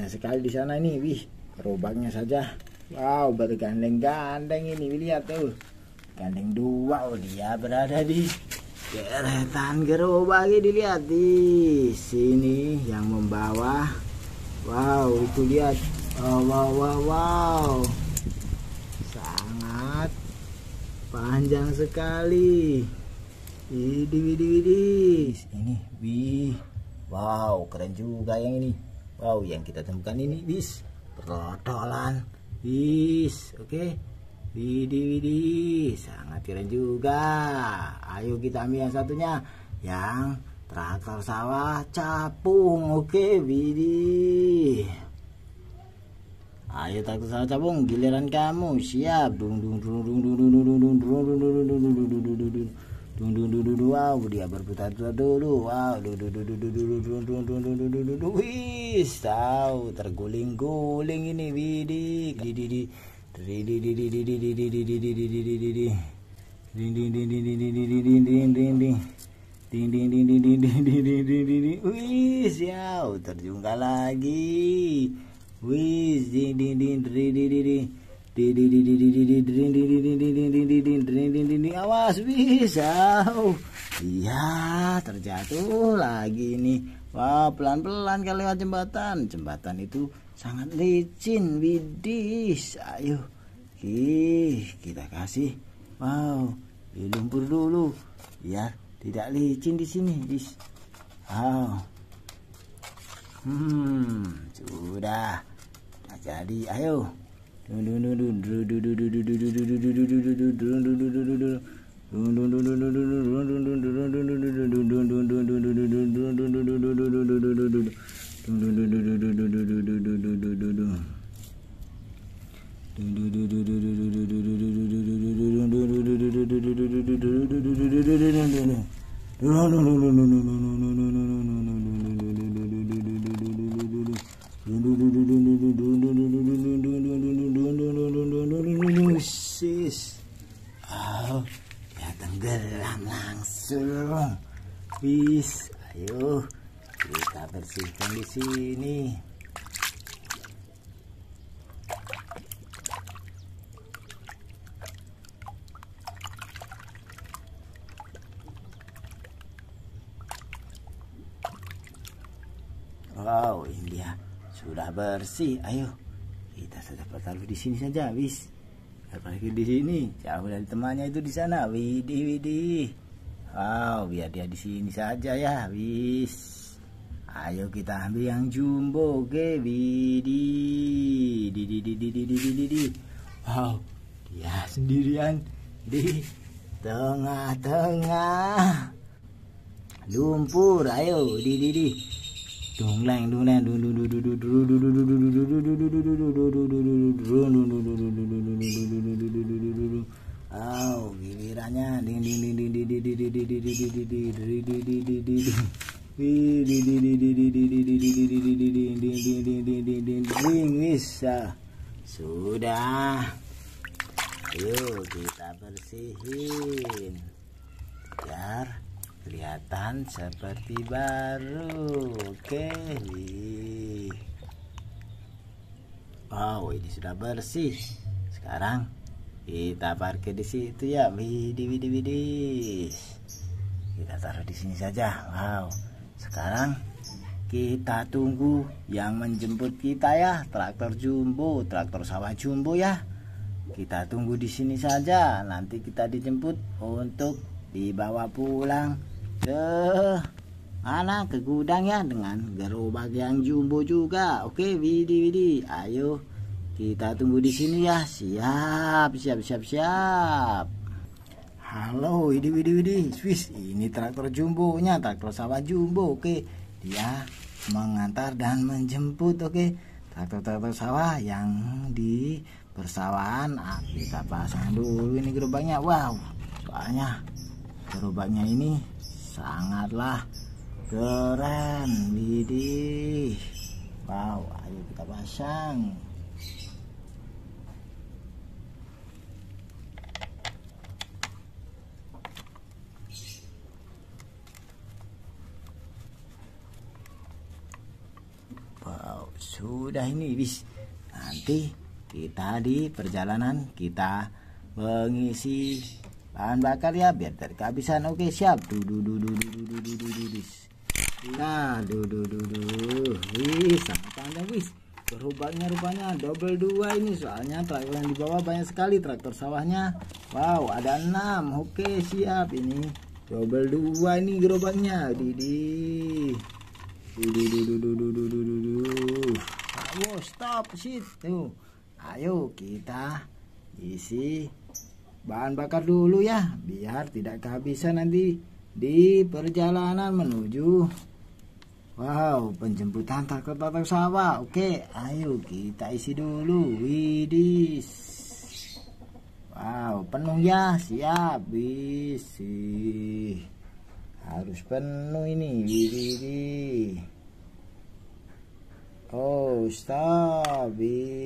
banyak sekali di sana ini. Wih, gerobaknya saja. Wow, bergandeng-gandeng ini. Lihat tuh, gandeng dua. Oh, dia berada di deretan gerobak ini. Dilihat di sini yang membawa. Wow, itu lihat. Oh, wow, wow, wow. Sangat panjang sekali. Widih. Ini, wih. Wow, keren juga yang ini. Wow, yang kita temukan ini, bis. Perodolan. Bis, oke. Widih. Sangat keren juga. Ayo kita ambil yang satunya. Yang traktor sawah capung. Oke, widih. Ayo traktor sawah capung, giliran kamu. Siap. Wow, dia berputar dulu. Wow, wis, tahu terguling-guling ini, widih. Wis, ya, terjungkal lagi. Wis, awas, bisa. Iya, terjatuh lagi nih. Wah, pelan-pelan kalau lewat jembatan. Jembatan itu sangat licin, widih. Ayo, kita kasih. Wow, di lumpur dulu, biar tidak licin di sini, bis. Wow. Sudah jadi. Ayo. Oh, ya tenggelam langsung. Bis, ayo kita bersihkan di sini. Wow, ini dia sudah bersih. Ayo kita taruh di sini saja, bis. Apalagi di sini, jauh dari temannya itu di sana. Widih. Wow, biar dia di sini saja ya, bis. Ayo kita ambil yang jumbo, oke, widih. Wow, dia sendirian di tengah-tengah lumpur. Ayo, Dungleng. Oh, gilirannya. Bisa. Sudah. Yuk kita bersihin biar kelihatan seperti baru. Oke. Wow, ini sudah bersih. Sekarang kita parkir di situ ya. Widih. Kita taruh di sini saja. Wow. Sekarang kita tunggu yang menjemput kita ya, traktor jumbo, traktor sawah jumbo ya. Kita tunggu di sini saja. Nanti kita dijemput untuk dibawa pulang ke mana, ke gudang ya, dengan gerobak yang jumbo juga. Oke, widih. Ayo kita tunggu di sini ya. Siap. Halo, widih. Swiss, ini traktor jumbonya, traktor sawah jumbo. Oke, dia mengantar dan menjemput. Oke, traktor sawah yang di persawahan. Kita pasang dulu ini gerobaknya. Wow, soalnya gerobaknya ini sangatlah keren, widih. Wow, ayo kita pasang. Wow, sudah ini bis. Nanti kita di perjalanan kita mengisi bahan bakar ya biar tidak kehabisan. Oke, siap. Nah, wis sangat panjang wis. Gerobaknya rupanya double 2 ini, soalnya traktor yang di bawah banyak sekali traktor sawahnya. Wow, ada 6. Oke, siap. Ini double 2 ini gerobaknya. Ayo stop situ. Ayo kita isi bahan bakar dulu ya biar tidak kehabisan nanti di perjalanan menuju penjemputan traktor sawah. Oke, ayo kita isi dulu. Widis. Penuh ya. Siap. Isi. Harus penuh ini. Widih. Stop.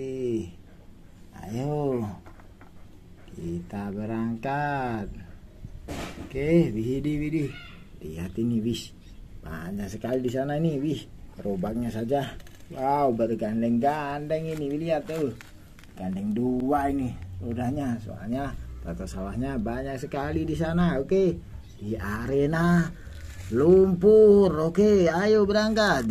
Ayo. Kita berangkat. Oke, widih. Lihat ini, wis. Banyak sekali di sana ini, wih. Gerobaknya saja. Bergandeng-gandeng ini, lihat tuh. Gandeng 2 ini rodanya, soalnya traktor sawahnya banyak sekali di sana. Oke, di arena lumpur. Oke, ayo berangkat.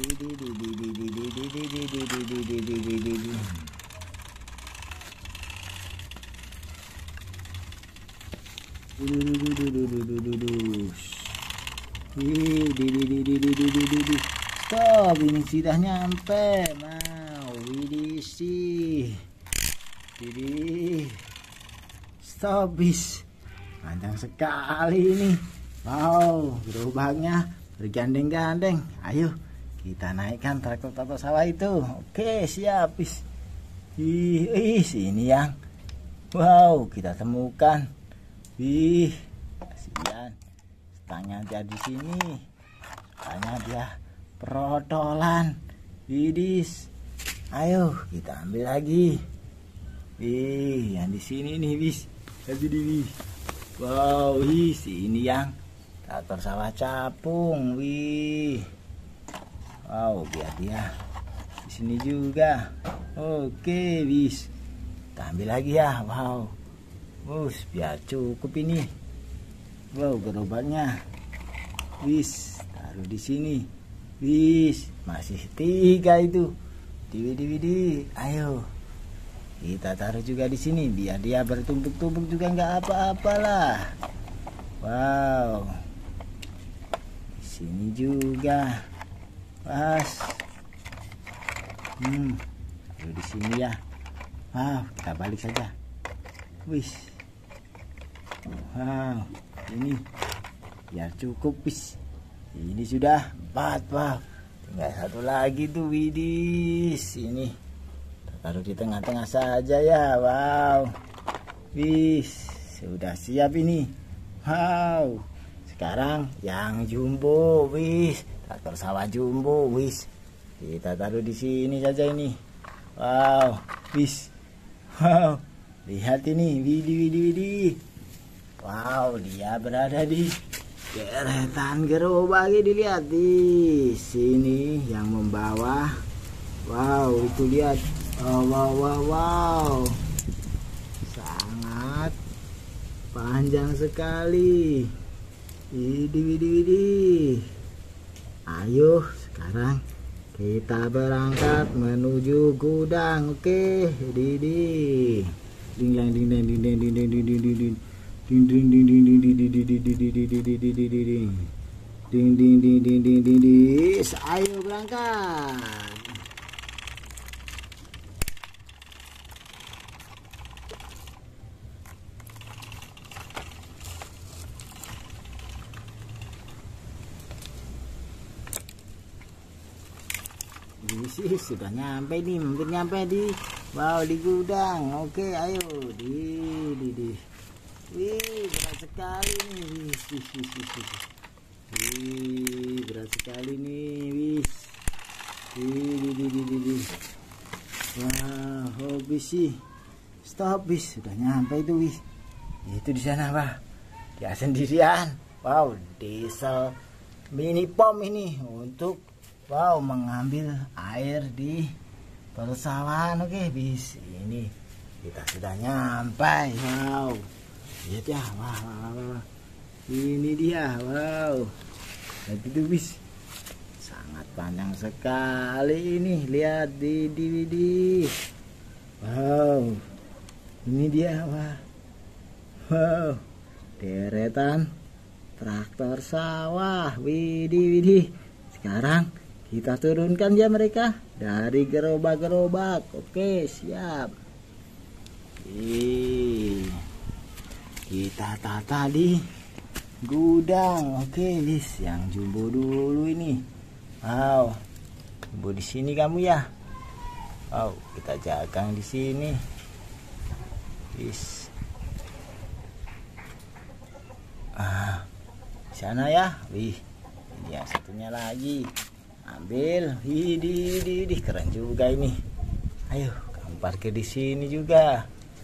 Stop, ini sudah nyampe. Stop bis. Panjang sekali ini. Gerobaknya bergandeng-gandeng. Ayo kita naikkan traktor sawah itu. Oke, siap bis. Ini yang kita temukan. Kasihan. Stangnya dia di sini. Soalnya dia perotolan. Widis. Ayo kita ambil lagi. Yang di sini nih bis. Ini yang traktor sawah capung. Biar dia di sini juga. Oke, bis. Kita ambil lagi ya. Biar cukup ini. Gerobaknya. Taruh di sini. Masih 3 itu. Ayo. Kita taruh juga di sini biar dia bertumpuk-tumpuk juga nggak apa-apalah. Di sini juga. Taruh di sini ya. Kita balik saja. Ini biar cukup bis. Ini sudah 4. Tinggal 1 lagi tuh. Widis. Ini taruh di tengah-tengah saja ya. Sudah siap ini. Sekarang yang jumbo. Traktor sawah jumbo. Kita taruh di sini saja ini. Lihat ini. Widih. Dia berada di deretan gerobak. Dilihat di sini yang membawa. Itu lihat. Sangat panjang sekali. Widih. Ayo sekarang kita berangkat menuju gudang. Oke, ayo berangkat. Sudah nyampe nih, mungkin nyampe di di gudang. Oke, ayo berat sekali nih. Berat sekali nih. Stop bis, sudah nyampe itu Itu di sana dia sendirian. Diesel mini pom ini untuk wow, mengambil air di persawahan. Oke, bis ini kita sudah nyampai. Wow, lihat ya, wah, wah, wah. Ini dia, wow, lihat itu bis, sangat panjang sekali ini. Lihat di wow, ini dia, wah, wow, deretan traktor sawah. Widih. Sekarang kita turunkan ya mereka dari gerobak-gerobak. Oke, siap. Kita tata di gudang. Oke, bis yang jumbo dulu ini. Wow, jumbo di sini kamu ya. Wow, kita jagang di sini. Bis. Sana ya. Wih, ini yang satunya lagi. Ambil. Widih, keren juga ini. Ayo, kamu parkir di sini juga.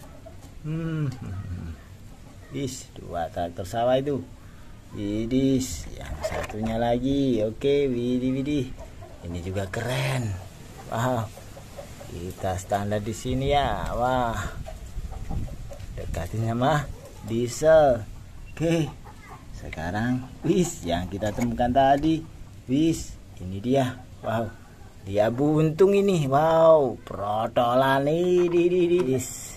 Bis, 2 traktor sawah itu. Widih, yang satunya lagi. Oke, widih. Ini juga keren. Wow. Kita standar di sini ya. Wah. Dekatin sama diesel. Oke. Sekarang wis yang kita temukan tadi. Wis, ini dia. Wow. Dia buntung ini. Wow, protolan ini. Wis.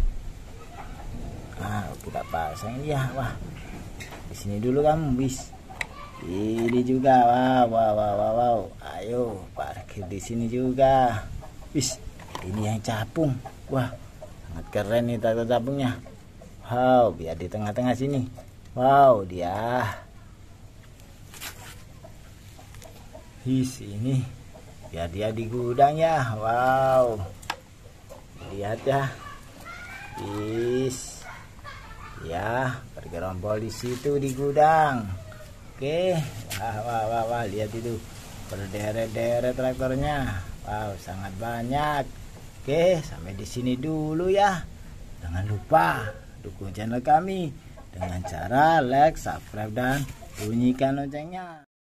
Kita pasang ya. Wah. Di sini dulu kamu, wis. Ini juga. Wow. Ayo, parkir di sini juga. Wis, ini yang capung. Wah, sangat keren nih traktor capungnya. Wow, biar di tengah-tengah sini. Wow, dia. Ini biar dia di gudang ya. Wow. Lihat ya. Ya, bergerombol di situ di gudang. Oke. Wah, lihat itu. Berderet-deret traktornya. Wow, sangat banyak. Oke, sampai di sini dulu ya. Jangan lupa dukung channel kami dengan cara like, subscribe, dan bunyikan loncengnya.